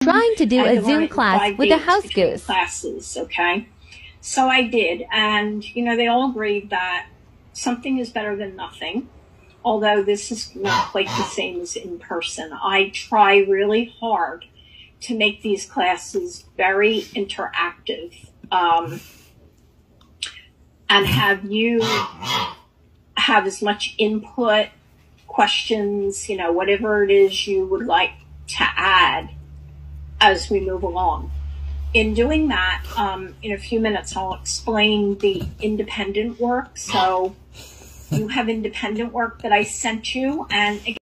trying to do a Zoom class with a house goose. Classes, okay? So I did, and they all agreed that something is better than nothing. Although this is not quite the same as in person. I try really hard to make these classes very interactive, and have you have as much input, questions, whatever it is you would like to add as we move along. In doing that, in a few minutes, I'll explain the independent work. So you have independent work that I sent you, and again,